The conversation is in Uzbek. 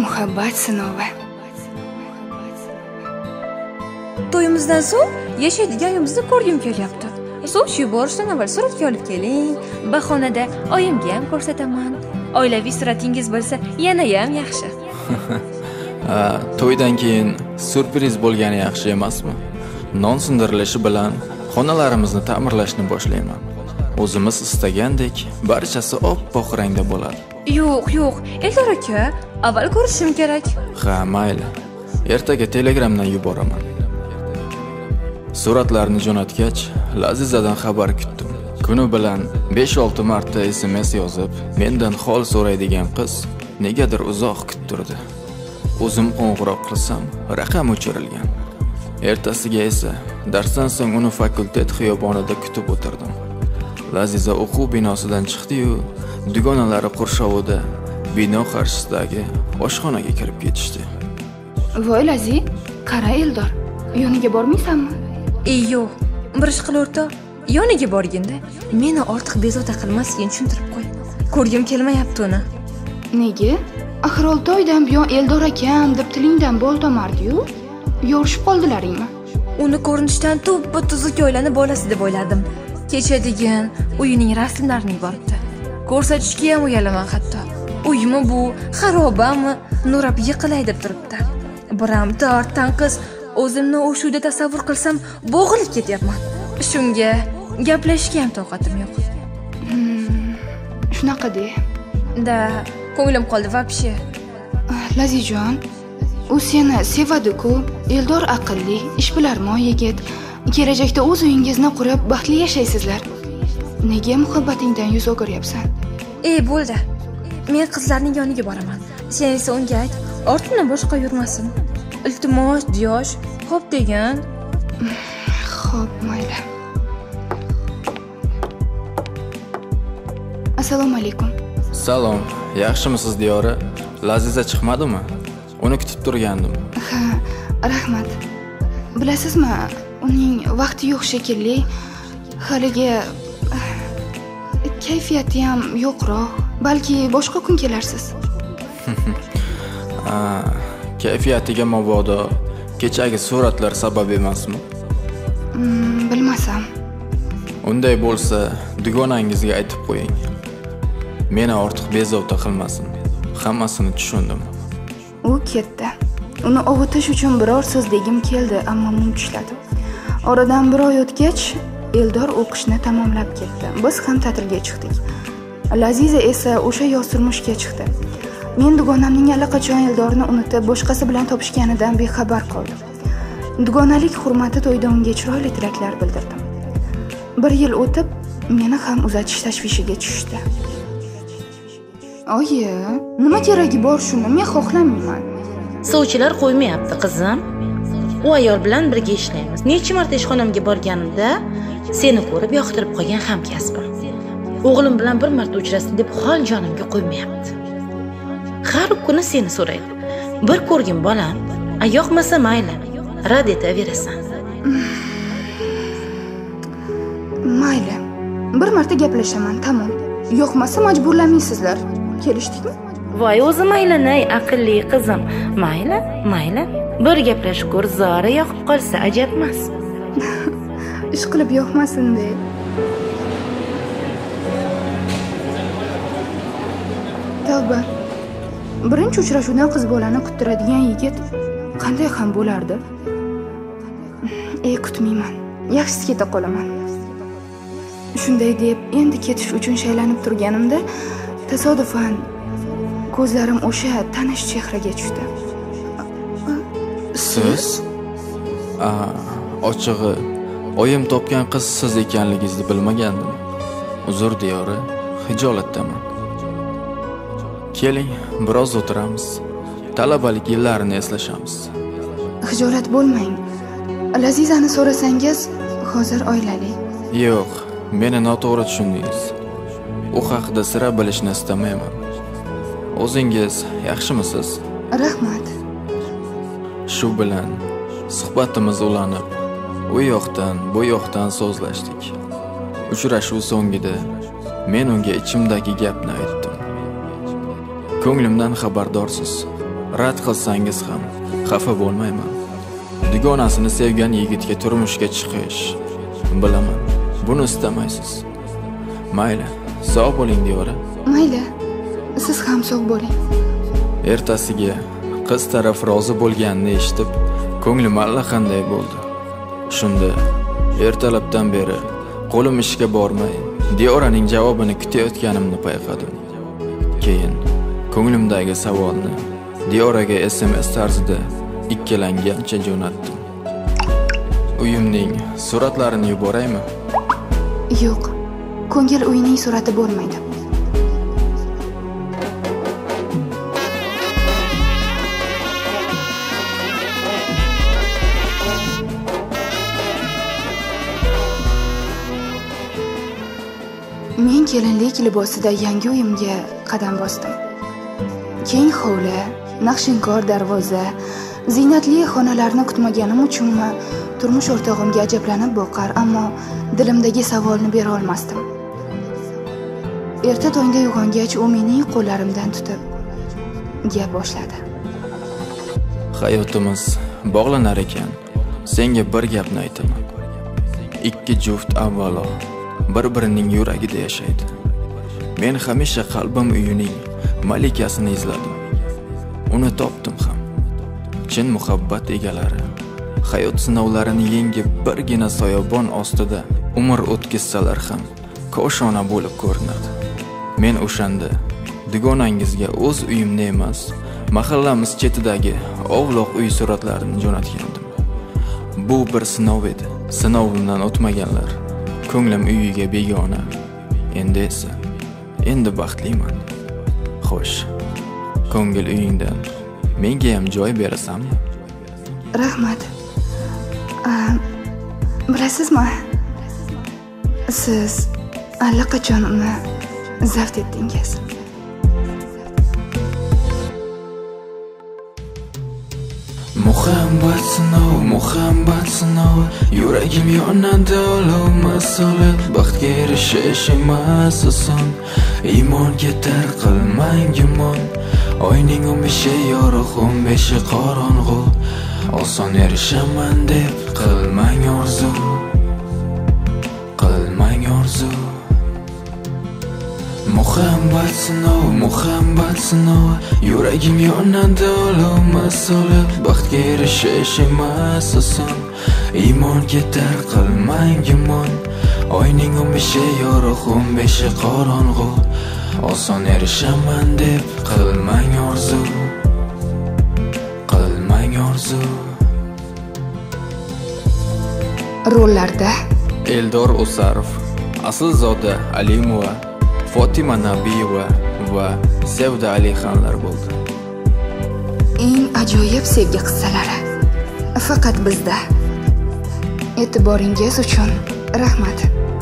Muhabbat sinovi. To'yimizdan so'ng yashaydigan uyimizni ko'rgim kelyapti. Suv borishdan avval suratga olib keling. Bahonada oyimga ham ko'rsataman. Oilaviy suratingiz bo'lsa, yana ham yaxshi. To'ydan keyin surpriz bo'lgani yaxshi emasmi? Non sindirilishi bilan xonalarimizni ta'mirlashni boshlayman. O'zimiz istagandek barchasi oppoq rangda bo'ladi. Yo'q, Eldor aka, avval ko'rishim kerak. Ha, mayli. Ertaga telegramdan yuboraman. Suratlarni jo'natgach, Lazizadan xabar kutdim. Kuni bilan 5-6 marta SMS yozib, mendan hol so'raydigan qiz negadir uzoq kuttirdi. O'zim qo'ng'iroq qilsam, raqam o'chirilgan. Ertasiga esa darsdan so'ng uni fakultet xiyobonida kutib o'tirdim. Laziza o'quv binosidan chiqdi-yu, dugonalari qurshovida bino qarshisidagi oshxonaga kirib ketishdi. Voy Lazi, qara Eldor, yoniga bormaysanmi? Yo'q, bir ish qil o'rtoq. Yoniga borganda meni ortiq bezovta qilmasligini tushuntirib qo'y. Ko'rgim kelmayapti uni. Nega? Axir 6 oydan buyon Eldor akam deb tilingdan bol tomardi-yu. Yorishib qoldilaringmi? Uni ko'rinishdan tuppa-tuzuk oilaning bolasi deb o'yladim. Kecha degan uyining rasmlarini yuboribdi. Ko'rsatishga ham uyalaman hatto. Uyimi bu, xarobami, nurab yiqilay deb turibdi. Biram tort tanqis, o'zimni o'sha uyda tasavvur qilsam bo'g'ilib ketyapman. Shunga gaplashishga ham toqatim yo'q. Shunaqa de. Da, ko'nglim qoldi vobshe. Lazijon, u seni sevadi-ku. Eldor aqlli, ishbilarmon yigit. Kelajakda o'z uyingizni qurib, baxtli yashaysizlar. Nega muhabbatingdan yuz o'giryapsan? Bo'ldi. Men qizlarning yoniga boraman. Sen esa unga ayt, ortidan boshqa yurmasin. Iltimos, Diyosh, xo'p degan. Xo'p, mayli. Assalomu alaykum. Salom, yaxshimisiz Diyora? Laziza chiqmadimi? Uni kutib turgandim. Ha, rahmat. Bilasizmi, uning vaqti yo'q shekilli. Haligi kayfiyati ham yo'qroq. Balki boshqa kun kelarsiz. Kayfiyatiga mabodo kechagi suratlar sabab emasmi? Bilmasam. Unday bo'lsa, dugonangizga aytib qo'ying. Meni ortiq bezovta qilmasin. Hammasini tushundim. U ketdi. Uni ovutish uchun biror so'z degim keldi, ammo mum tishladim. Oradan bir oy o'tgach, Eldor o'qishni tamomlab ketdi. Biz ham ta'tilga chiqdik. Laziza esa o'sha yoz turmushga chiqdi. Men dugonamning allaqachon Eldorni unutib, boshqasi bilan topishganidan bexabar qoldim. Dugonalik hurmati to'yda unga chiroyli tilaklar bildirdim. 1 yil o'tib, meni ham uzatish tashvishiga tushdi. Oyi, nima keragi bor shuni? Men xohlamayman. Sovchilar qo'ymayapti, qizim. U ayol bilan birga ishlaymiz. Necha marta ishxonamga borganimda seni ko'rib yoqtirib qolgan hamkasbim. O'g'lim bilan bir marta uchrasdim deb hol jonimga qo'ymayapti. Har kuni seni so'raydi. Bir ko'rgin bolam, yoqmasa mayli, rad etaverasan. Mayli. Bir marta gaplashaman, tamom. Yo'qmasa majburlamaysizlar. Kelishdikmi? Voy o'zi mayli-nay, aqlli qizim. Mayli. Bir gaplashib ko'r, zora yoqib qolsa ajab emas. Ish qilib yoqmasin de. Tavba. Birinchi uchrashuvdan qiz bolani kuttiradigan yigit qanday ham bo'lardi? Kutmayman. Yaxshisi keta qolaman. Shunday deb endi ketish uchun shaylanib turganimda tasodifan ko'zlarim o'sha tanish chehraga tushdi. Siz? Ochig'i, oyim topgan qiz siz ekanligingizni bilmagandim. Uzr Diyora, hijolatdaman. Keling, biroz o'tiramiz. Talabalik yillarini eslashamiz. Hijolat bo'lmang. Lazizani so'rasangiz, hozir oilali. Yo'q, meni noto'g'ri tushundingiz. U haqida sira bilishni istamayman. O'zingiz yaxshimisiz? Rahmat. Shu bilan suhbatimiz ulanib, u yoqdan, bu yoqdan so'zlashdik. Uchrashuv so'ngida men unga ichimdagi gapni aytdim. Ko'nglimdan xabardorsiz. rad qilsangiz ham xafa bo'lmayman. Dugonasini sevgan yigitga turmushga chiqish. Bilaman, buni istamaysiz. Mayli, sog' bo'ling Diyora. Mayli, siz ham sog' bo'ling. Ertasiga qiz taraf rozi bo'lganini eshitib, ko'nglim allaqanday bo'ldi. Shunda ertalabdan beri qo'lim ishga bormay, Diyoraning javobini kutayotganimni payqadim. Keyin ko'nglimdagi savolni Diyoraga SMS tarzida ikkilangancha jo'natdim. Uyimning suratlarini yuboraymi? Yo'q, ko'ngil uyining surati bo'lmaydi. Men kelinlik libosida yangi uyimga qadam bosdim. Keng hovli, naqshinkor darvoza, ziynatli xonalarni kutmaganim uchunmi, turmush o'rtog'imga ajablanib boqar, ammo dilimdagi savolni bera olmasdim. Erta tongda uyg'ongach, u mening qo'llarimdan tutib gap boshladi. Hayotimiz bog'lanar ekan, senga bir gapni aytaman. Ikki juft avvalo bir-birining yuragida yashaydi. Men hamisha qalbim uyining malikasini izladim. Uni topdim ham. Chin muhabbat egalari hayot sinovlarini yengib birgina soyabon ostida umr o'tkazsalar ham koshona bo'lib ko'rinadi. Men o'shanda dugonangizga o'z uyimni emas, mahallamiz chetidagi ovloq uy suratlarini jo'natgandim. Bu bir sinov edi. Sinovdan o'tmaganlar ko'nglim uyiga begona. Endi esa baxtliman. Xo'sh, ko'ngil uyingdan menga ham joy berasanmi? Rahmat. Bilasizmi? Siz allaqachon uni zabt etdingiz. Muhabbat sinov, yuragim yonadi olov masoli. Baxtga erishish emas oson, iymon ketar qilmang gumon. Oyning 15 yorug', 15 qorong'u, oson erishaman deb qilmang orzu. Muhabbat sinov, yuragim yonadi olov masoli. Baxtga erishish emas oson, iymon ketar qilmang gumon. Oyning 15 yorug', 15 qorong'u, oson erishaman deb qilmang orzu. Rollarda Eldor O'sarov, Aslzoda Alimova, Fotima Nabiyeva va Sevda Alixonlar bo'ldi. Eng ajoyib sevgi qissalari faqat bizda. E'tiboringiz uchun rahmat.